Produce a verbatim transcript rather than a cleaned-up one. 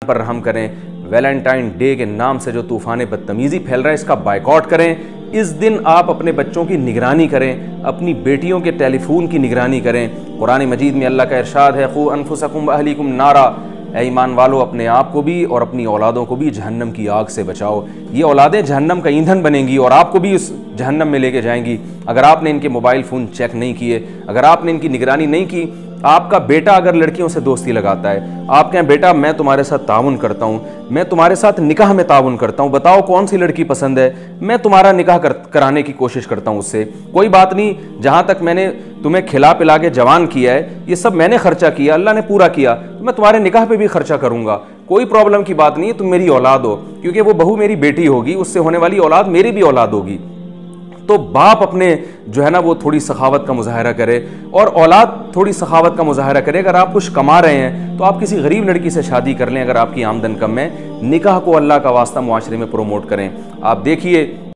پر رحم کریں۔ Valentine day کے نام سے جو طوفان بدتمیزی پھیل رہا ہے اس کا بائیکاٹ کریں۔ اس دن آپ اپنے بچوں کی نگرانی کریں، اپنی بیٹیوں کے ٹیلی فون کی نگرانی کریں۔ قرآن مجید میں اللہ کا ارشاد ہے، قُوا أَنفُسَكُمْ وَأَهْلِيكُمْ نَارًا، اے ایمان والو اپنے آپ کو بھی اور اپنی اولادوں کو بھی جہنم کی آگ سے بچاؤ۔ یہ اولادیں جہنم کا ایندھن بنیں گی اور آپ کو بھی اس جہنم میں لے کے جائیں گی اگر آپ نے ان کے موبائل فون چیک نہیں کیے، اگر آپ نے ان کی نگرانی نہیں کی۔ آپ کا بیٹا اگر لڑکیوں سے دوستی لگاتا ہے، آپ کہیں بیٹا میں تمہارے ساتھ تعاون کرتا ہوں، میں تمہارے ساتھ نکاح میں تعاون کرتا ہوں، بتاؤ کون سی لڑکی پسند ہے، میں تمہارا نکاح کرانے کی کوشش کرتا ہوں اس سے، کوئی بات نہیں، جہاں تک میں نے تمہیں کھلا پلا کے جوان کیا ہے یہ سب میں نے خرچہ کیا، اللہ نے پورا کیا، تو میں تمہارے نکاح پہ بھی خرچہ کروں گا، کوئی پرابلم کی بات نہیں ہے، تم میری اولاد ہو، کیونکہ وہ بہو میری بیٹی ہوگی، اس سے ہونے والی اولاد میری بھی اولاد ہوگی۔ تو باپ اپنے جو ہے نا وہ تھوڑی سخاوت کا مظاہرہ کرے اور اولاد تھوڑی سخاوت کا مظاہرہ کرے۔ اگر آپ کچھ کما رہے ہیں تو آپ کسی غریب لڑکی سے شادی کر لیں، اگر آپ کی آمدن کم ہے، نکاح کو اللہ کا واسطہ معاشرے میں پروموٹ کریں۔ آپ دیکھیے